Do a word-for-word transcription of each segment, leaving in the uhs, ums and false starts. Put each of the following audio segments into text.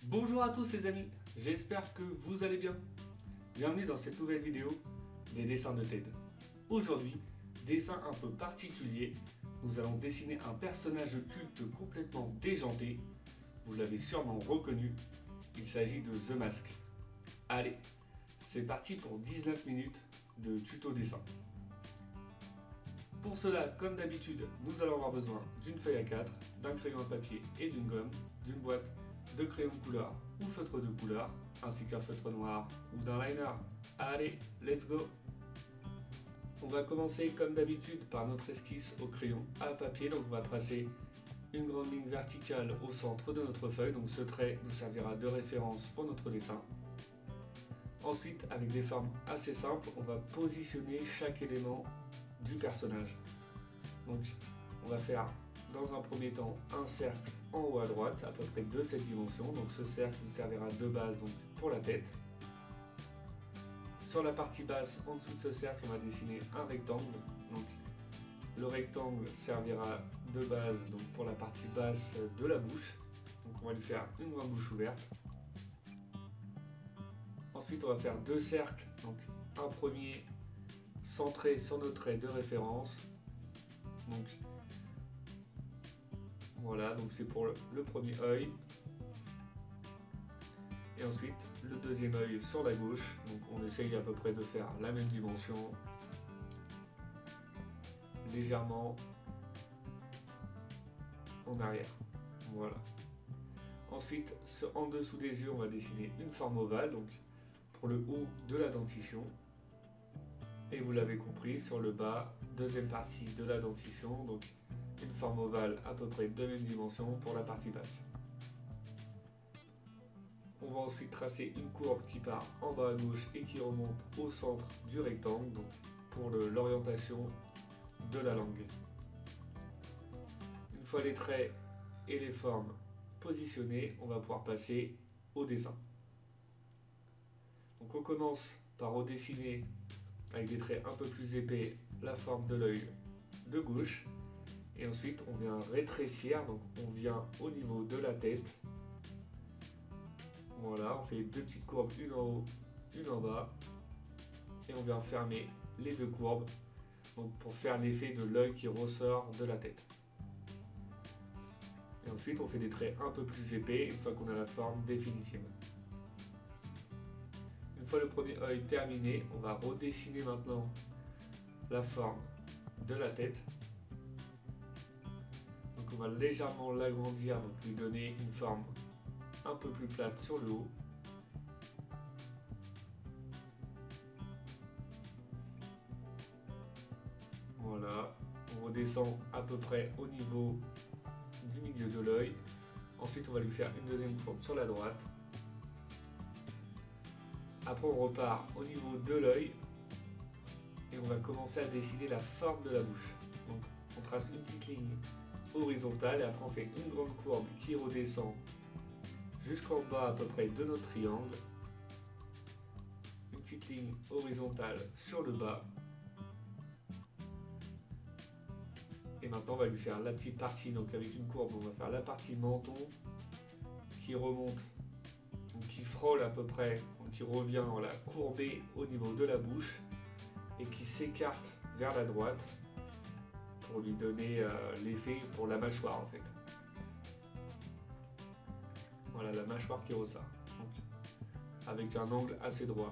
Bonjour à tous les amis, j'espère que vous allez bien. Bienvenue dans cette nouvelle vidéo des dessins de Ted. Aujourd'hui, dessin un peu particulier, nous allons dessiner un personnage culte complètement déjanté. Vous l'avez sûrement reconnu, il s'agit de The Mask. Allez, c'est parti pour dix-neuf minutes de tuto dessin. Pour cela, comme d'habitude, nous allons avoir besoin d'une feuille A quatre, d'un crayon à papier et d'une gomme, d'une boîte de crayons de couleur ou feutre de couleur, ainsi qu'un feutre noir ou d'un liner. Allez, let's go! On va commencer comme d'habitude par notre esquisse au crayon à papier. Donc on va tracer une grande ligne verticale au centre de notre feuille. Donc ce trait nous servira de référence pour notre dessin. Ensuite, avec des formes assez simples, on va positionner chaque élément du personnage. Donc on va faire dans un premier temps un cercle en haut à droite, à peu près de cette dimension. Donc ce cercle nous servira de base donc, pour la tête. Sur la partie basse, en dessous de ce cercle, on va dessiner un rectangle. Donc le rectangle servira de base donc, pour la partie basse de la bouche. Donc on va lui faire une grande bouche ouverte. Ensuite, on va faire deux cercles. Donc un premier centré sur notre trait de référence. Donc voilà, donc c'est pour le premier œil. Et ensuite, le deuxième œil sur la gauche. Donc on essaye à peu près de faire la même dimension. Légèrement en arrière. Voilà. Ensuite, en dessous des yeux, on va dessiner une forme ovale. Donc pour le haut de la dentition. Et vous l'avez compris, sur le bas, deuxième partie de la dentition. Donc une forme ovale à peu près de même dimension pour la partie basse. On va ensuite tracer une courbe qui part en bas à gauche et qui remonte au centre du rectangle, donc pour l'orientation de la langue. Une fois les traits et les formes positionnés, on va pouvoir passer au dessin. Donc on commence par redessiner avec des traits un peu plus épais la forme de l'œil de gauche. Et ensuite, on vient rétrécir, donc on vient au niveau de la tête. Voilà, on fait deux petites courbes, une en haut, une en bas. Et on vient fermer les deux courbes donc pour faire l'effet de l'œil qui ressort de la tête. Et ensuite, on fait des traits un peu plus épais une fois qu'on a la forme définitive. Une fois le premier œil terminé, on va redessiner maintenant la forme de la tête. Donc on va légèrement l'agrandir, donc lui donner une forme un peu plus plate sur le haut. Voilà, on redescend à peu près au niveau du milieu de l'œil. Ensuite on va lui faire une deuxième courbe sur la droite. Après on repart au niveau de l'œil et on va commencer à dessiner la forme de la bouche. Donc on trace une petite ligne horizontale et après on fait une grande courbe qui redescend jusqu'en bas à peu près de notre triangle. Une petite ligne horizontale sur le bas. Et maintenant on va lui faire la petite partie, donc avec une courbe on va faire la partie menton qui remonte, donc qui frôle à peu près, donc qui revient voilà, courbé au niveau de la bouche et qui s'écarte vers la droite pour lui donner euh, l'effet pour la mâchoire en fait. Voilà la mâchoire qui ressort, donc avec un angle assez droit.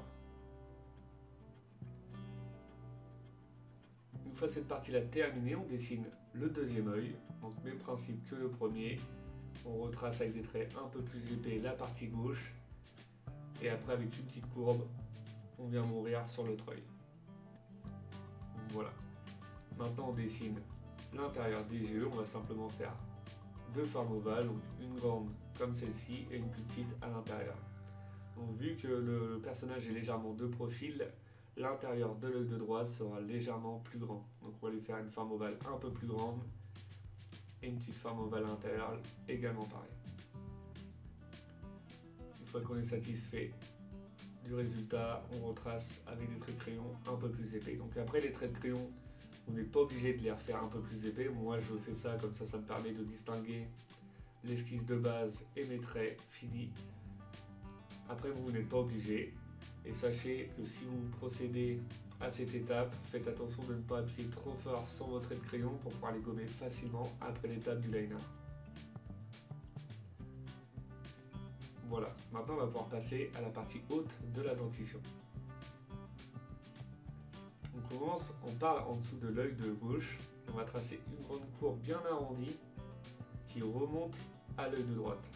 Une fois cette partie-là terminée, on dessine le deuxième œil, donc même principe que le premier. On retrace avec des traits un peu plus épais la partie gauche et après avec une petite courbe, on vient mourir sur l'autre œil. Donc, voilà. Maintenant on dessine l'intérieur des yeux, on va simplement faire deux formes ovales, donc une grande comme celle-ci et une plus petite à l'intérieur. Donc vu que le personnage est légèrement de profil, l'intérieur de l'œil de droite sera légèrement plus grand. Donc on va lui faire une forme ovale un peu plus grande et une petite forme ovale intérieure également pareil. Une fois qu'on est satisfait du résultat, on retrace avec des traits de crayon un peu plus épais. Donc après les traits de crayon, vous n'êtes pas obligé de les refaire un peu plus épais. Moi je fais ça comme ça, ça me permet de distinguer l'esquisse de base et mes traits finis. Après, vous n'êtes pas obligé. Et sachez que si vous procédez à cette étape, faites attention de ne pas appuyer trop fort sur votre trait de crayon pour pouvoir les gommer facilement après l'étape du liner. Voilà, maintenant on va pouvoir passer à la partie haute de la dentition. On commence, on part en dessous de l'œil de gauche, et on va tracer une grande courbe bien arrondie qui remonte à l'œil de droite.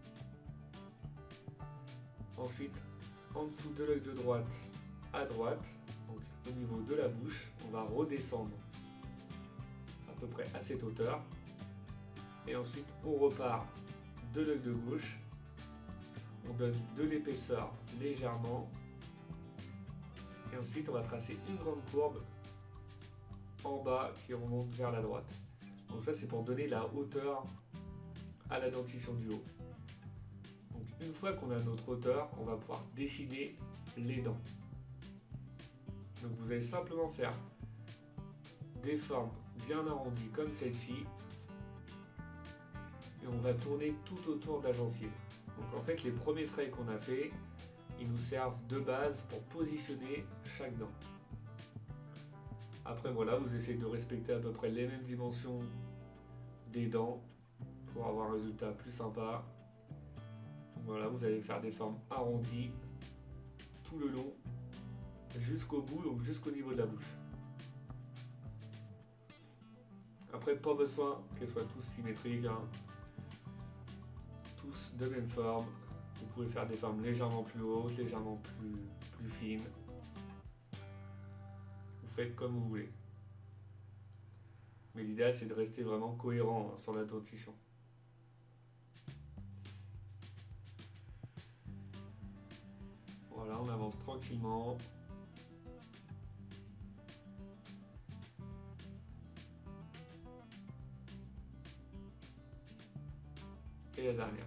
Ensuite, en dessous de l'œil de droite, à droite, donc au niveau de la bouche, on va redescendre à peu près à cette hauteur. Et ensuite, on repart de l'œil de gauche. On donne de l'épaisseur légèrement. Et ensuite, on va tracer une grande courbe en bas qui remonte vers la droite. Donc ça, c'est pour donner la hauteur à la dentition du haut. Donc une fois qu'on a notre hauteur, on va pouvoir dessiner les dents. Donc vous allez simplement faire des formes bien arrondies comme celle-ci. Et on va tourner tout autour de la gencive. Donc en fait, les premiers traits qu'on a fait, ils nous servent de base pour positionner chaque dent. Après voilà, vous essayez de respecter à peu près les mêmes dimensions des dents pour avoir un résultat plus sympa. Donc voilà, vous allez faire des formes arrondies tout le long jusqu'au bout, donc jusqu'au niveau de la bouche. Après, pas besoin qu'elles soient tous symétriques, hein. Tous de même forme. Vous pouvez faire des formes légèrement plus hautes, légèrement plus, plus fines. Vous faites comme vous voulez. Mais l'idéal, c'est de rester vraiment cohérent, hein, sur la dentition. Voilà, on avance tranquillement. Et la dernière.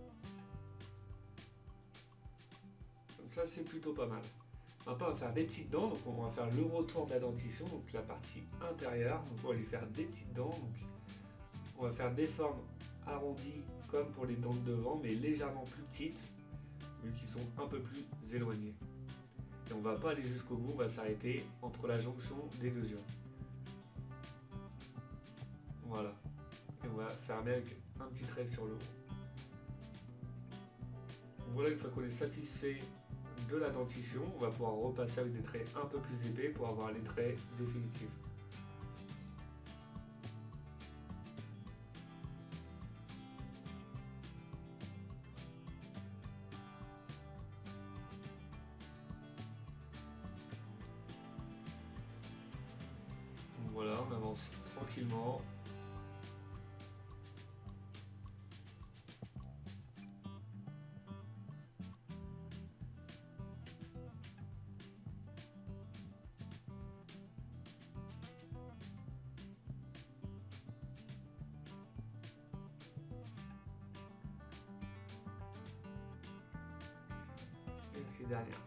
Comme ça, c'est plutôt pas mal. Maintenant, on va faire des petites dents. Donc, on va faire le retour de la dentition, donc la partie intérieure. Donc, on va lui faire des petites dents. Donc, on va faire des formes arrondies comme pour les dents de devant, mais légèrement plus petites, vu qu'ils sont un peu plus éloignés. Et on ne va pas aller jusqu'au bout, on va s'arrêter entre la jonction des deux yeux. Voilà. Et on va fermer avec un petit trait sur le haut. Voilà, une fois qu'on est satisfait de la dentition, on va pouvoir repasser avec des traits un peu plus épais pour avoir les traits définitifs. Donc voilà, on avance tranquillement. Dernière.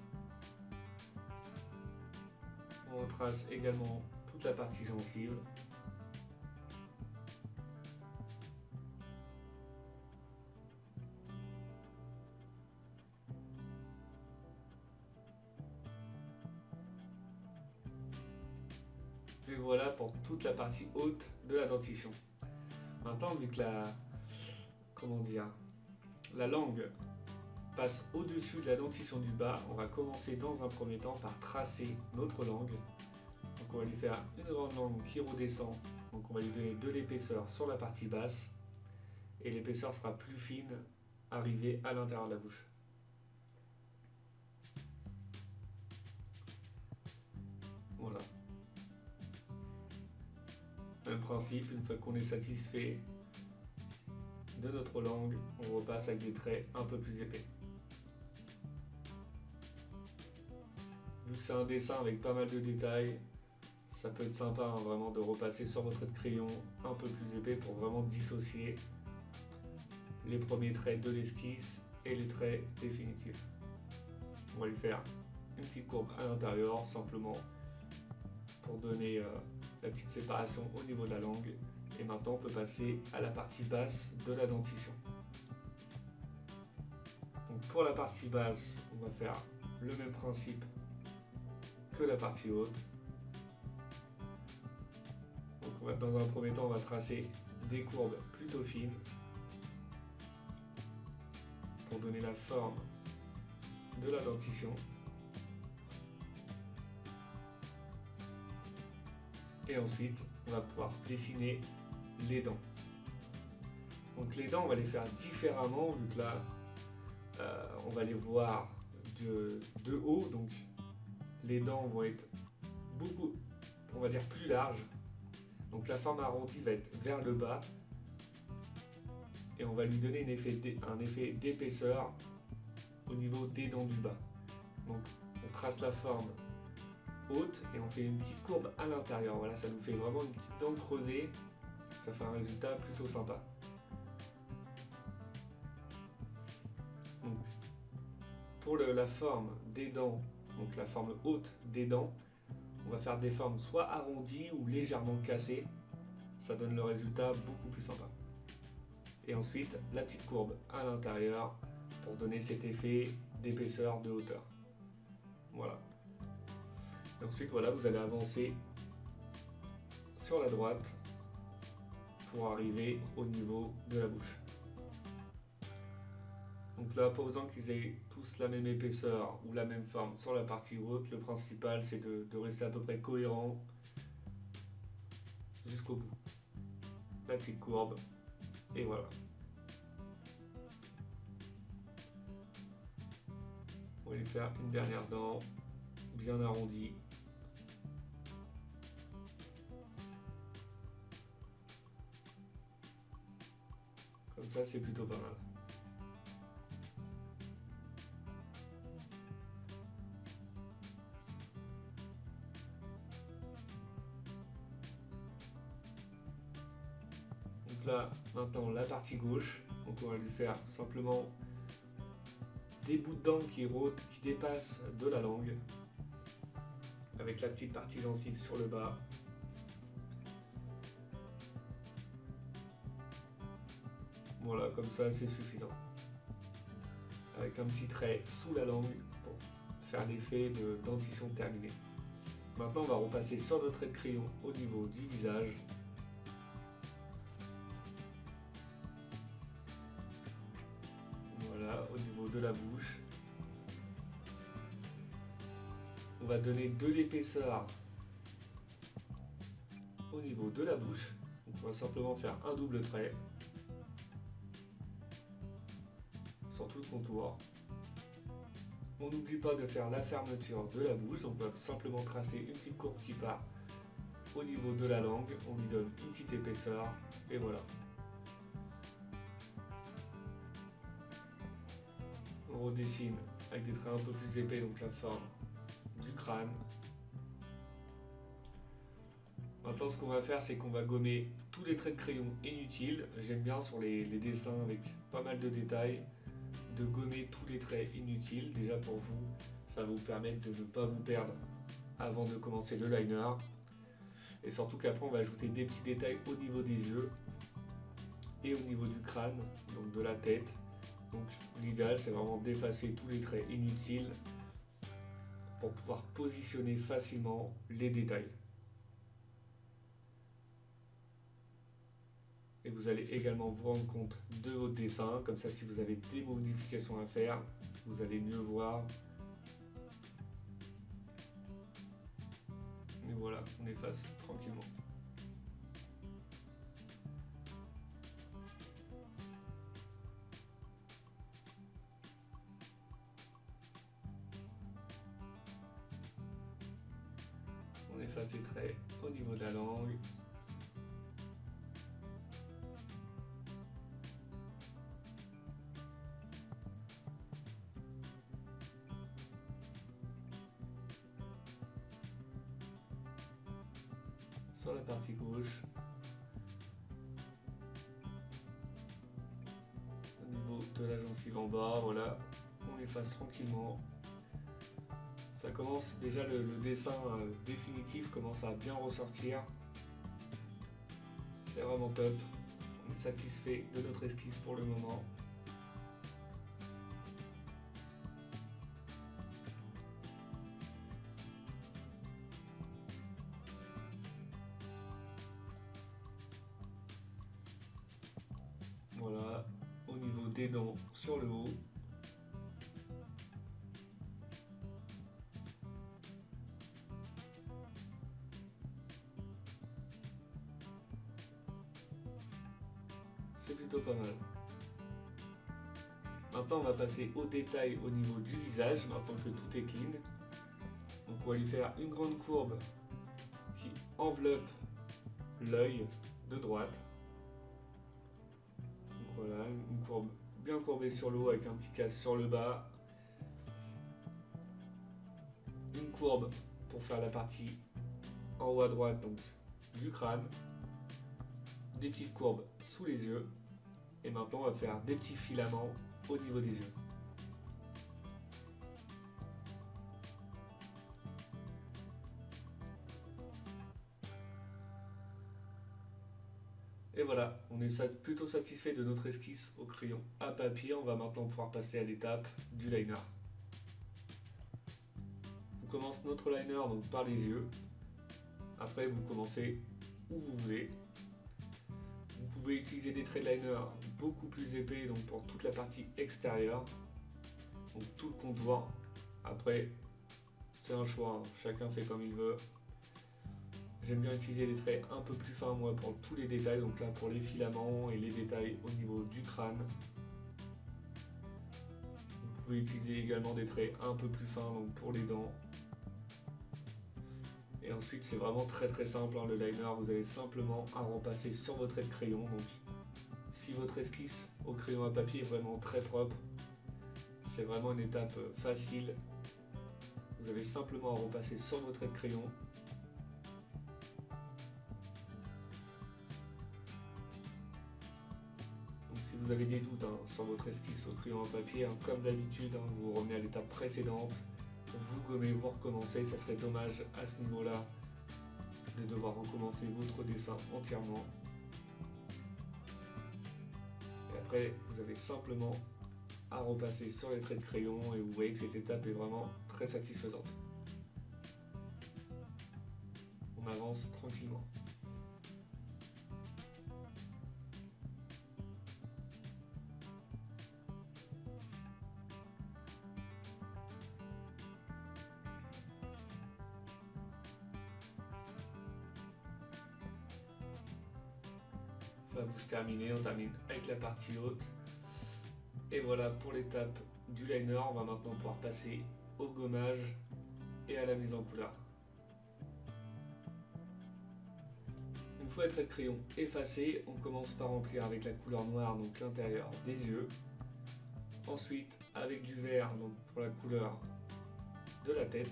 On retrace également toute la partie gencive. Et voilà pour toute la partie haute de la dentition. Maintenant, vu que la, comment dire, la langue passe au-dessus de la dentition du bas, on va commencer dans un premier temps par tracer notre langue. Donc on va lui faire une grande langue qui redescend, donc on va lui donner de l'épaisseur sur la partie basse, et l'épaisseur sera plus fine arrivée à l'intérieur de la bouche. Voilà. Même principe, une fois qu'on est satisfait de notre langue, on repasse avec des traits un peu plus épais. Vu que c'est un dessin avec pas mal de détails, ça peut être sympa, hein, vraiment de repasser sur votre trait de crayon un peu plus épais pour vraiment dissocier les premiers traits de l'esquisse et les traits définitifs. On va lui faire une petite courbe à l'intérieur simplement pour donner euh, la petite séparation au niveau de la langue. Et maintenant on peut passer à la partie basse de la dentition. Donc Pour la partie basse, on va faire le même principe que la partie haute. Donc on va, dans un premier temps, on va tracer des courbes plutôt fines pour donner la forme de la dentition. Et ensuite, on va pouvoir dessiner les dents. Donc les dents, on va les faire différemment, vu que là, euh, on va les voir de, de haut. Donc les dents vont être beaucoup, on va dire, plus larges. Donc la forme arrondie va être vers le bas. Et on va lui donner un effet, un effet d'épaisseur au niveau des dents du bas. Donc on trace la forme haute et on fait une petite courbe à l'intérieur. Voilà, ça nous fait vraiment une petite dent creusée. Ça fait un résultat plutôt sympa. Donc, pour le, la forme des dents, donc la forme haute des dents, on va faire des formes soit arrondies ou légèrement cassées. Ça donne le résultat beaucoup plus sympa. Et ensuite, la petite courbe à l'intérieur pour donner cet effet d'épaisseur, de hauteur. Voilà. Et ensuite, voilà, vous allez avancer sur la droite pour arriver au niveau de la bouche. Donc là, pas besoin qu'ils aient tous la même épaisseur ou la même forme sur la partie haute. Le principal, c'est de, de rester à peu près cohérent jusqu'au bout. La petite courbe, et voilà. On va lui faire une dernière dent bien arrondie. Comme ça, c'est plutôt pas mal. Donc là, maintenant, la partie gauche. Donc on va lui faire simplement des bouts de dents qui, qui dépassent de la langue. Avec la petite partie gencive sur le bas. Voilà, comme ça, c'est suffisant. Avec un petit trait sous la langue pour faire l'effet de dentition terminée. Maintenant, on va repasser sur notre trait de crayon au niveau du visage. Voilà, au niveau de la bouche. On va donner de l'épaisseur au niveau de la bouche. Donc on va simplement faire un double trait sur tout le contour. On n'oublie pas de faire la fermeture de la bouche. Donc on va simplement tracer une petite courbe qui part au niveau de la langue. On lui donne une petite épaisseur et voilà. On redessine avec des traits un peu plus épais, donc la forme du crâne. Maintenant, ce qu'on va faire, c'est qu'on va gommer tous les traits de crayon inutiles. J'aime bien sur les, les dessins avec pas mal de détails de gommer tous les traits inutiles. Déjà pour vous, ça va vous permettre de ne pas vous perdre avant de commencer le liner. Et surtout qu'après, on va ajouter des petits détails au niveau des yeux et au niveau du crâne, donc de la tête. Donc l'idéal, c'est vraiment d'effacer tous les traits inutiles pour pouvoir positionner facilement les détails. Et vous allez également vous rendre compte de votre dessin, comme ça si vous avez des modifications à faire, vous allez mieux voir. Et voilà, on efface tranquillement. On efface les traits au niveau de la langue. Sur la partie gauche. Au niveau de la gencive en bas, voilà. On efface tranquillement. Ça commence, déjà le, le dessin euh, définitif commence à bien ressortir. C'est vraiment top. On est satisfait de notre esquisse pour le moment. des dents sur le haut. C'est plutôt pas mal. Maintenant on va passer au détail au niveau du visage, maintenant que tout est clean. Donc on va lui faire une grande courbe qui enveloppe l'œil de droite. Donc voilà, une courbe bien courbée sur le haut avec un petit casse sur le bas. Une courbe pour faire la partie en haut à droite donc du crâne. Des petites courbes sous les yeux. Et maintenant on va faire des petits filaments au niveau des yeux. Et voilà, on est plutôt satisfait de notre esquisse au crayon à papier. On va maintenant pouvoir passer à l'étape du liner. On commence notre liner donc par les yeux. Après vous commencez où vous voulez. Vous pouvez utiliser des traits de liner beaucoup plus épais donc pour toute la partie extérieure, donc tout le contour. Après c'est un choix, hein. Chacun fait comme il veut. J'aime bien utiliser des traits un peu plus fins moi pour tous les détails, donc là pour les filaments et les détails au niveau du crâne. Vous pouvez utiliser également des traits un peu plus fins donc pour les dents. Et ensuite c'est vraiment très très simple, hein, le liner, vous avez simplement à repasser sur vos traits de crayon. Donc si votre esquisse au crayon à papier est vraiment très propre, c'est vraiment une étape facile. Vous avez simplement à repasser sur vos traits de crayon. Donc si vous avez des doutes hein, sur votre esquisse au crayon à papier, hein, comme d'habitude, hein, vous revenez à l'étape précédente. Vous gommez, vous recommencez, ça serait dommage à ce niveau-là de devoir recommencer votre dessin entièrement. Et après, vous avez simplement à repasser sur les traits de crayon et vous voyez que cette étape est vraiment très satisfaisante. On avance tranquillement. La bouche terminée, on termine avec la partie haute. Et voilà pour l'étape du liner. On va maintenant pouvoir passer au gommage et à la mise en couleur. Une fois les traits de crayon effacés, on commence par remplir avec la couleur noire, donc l'intérieur des yeux. Ensuite avec du vert, donc pour la couleur de la tête.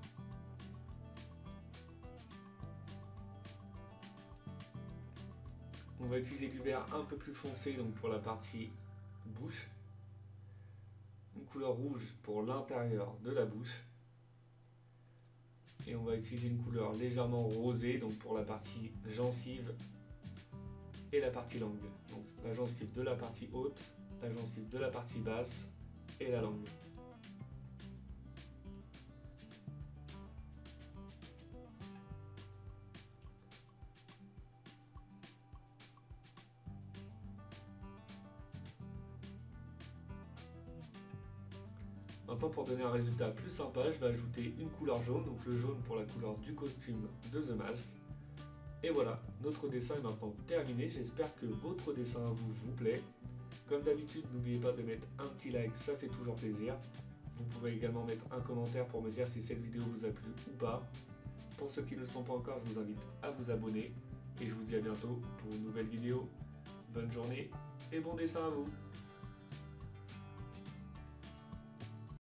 On va utiliser du vert un peu plus foncé donc pour la partie bouche. Une couleur rouge pour l'intérieur de la bouche. Et on va utiliser une couleur légèrement rosée donc pour la partie gencive et la partie langue. Donc la gencive de la partie haute, la gencive de la partie basse et la langue. Maintenant pour donner un résultat plus sympa, je vais ajouter une couleur jaune, donc le jaune pour la couleur du costume de The Mask. Et voilà, notre dessin est maintenant terminé, j'espère que votre dessin à vous vous plaît. Comme d'habitude, n'oubliez pas de mettre un petit like, ça fait toujours plaisir. Vous pouvez également mettre un commentaire pour me dire si cette vidéo vous a plu ou pas. Pour ceux qui ne le sont pas encore, je vous invite à vous abonner. Et je vous dis à bientôt pour une nouvelle vidéo. Bonne journée et bon dessin à vous!